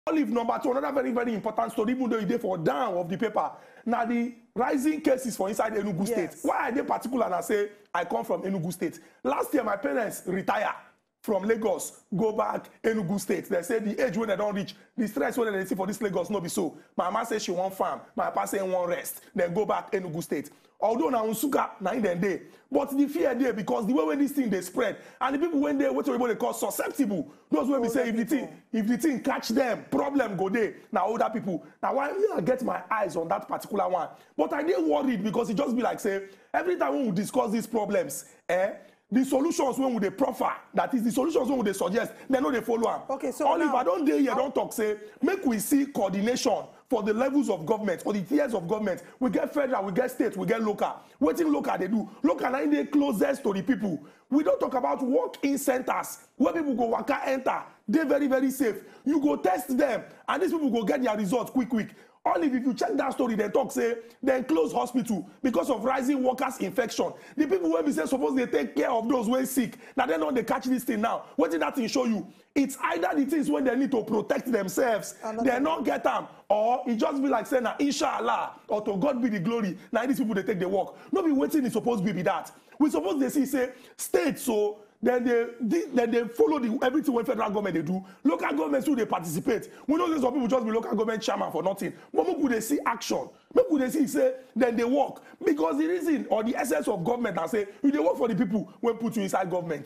Olive number 2, another very, very important story, even though you did for down of the paper. Now, the rising cases for inside Enugu State. Why are they particular? And I say, I come from Enugu State. Last year, my parents retired from Lagos, go back Enugu State. They say the age when they don't reach, the stress when they see for this Lagos no be so. My mama says she want farm, my papa say want rest. Then go back Enugu State. Although na unsuka na in the day, but the fear there because the way when this thing they spread and the people when they what they call susceptible. Those when we say if the thing catch them, problem go there. Now older people. Now why I get my eyes on that particular one, but I didn't worried because it just be like say every time when we discuss these problems, the solutions when they proffer, that is the solutions when they suggest, they know they follow them. Okay, so Oliver, I don't dare here, don't talk, say, make we see coordination for the levels of government, for the tiers of government. We get federal, we get state, we get local. What in local they do? Local are in the closest to the people. We don't talk about walk-in centers where people go waka enter. They're very, very safe. You go test them, and these people go get their results quick. Only if you check that story, they talk say then close hospital because of rising workers' infection. The people when we say suppose they take care of those who are sick. Now they know they catch this thing now. What did that thing show you? It's either the things when they need to protect themselves, they not get them, or it just be like saying na inshallah or to God be the glory. Now these people they take the work. No be waiting is supposed to be that. We suppose they see say state so. Then they follow everything when federal government they do. Local governments too they participate. We know some people just be local government chairman for nothing. But when could they see action? When could they see say then they work? Because the reason or the essence of government I say if they work for the people when put you inside government.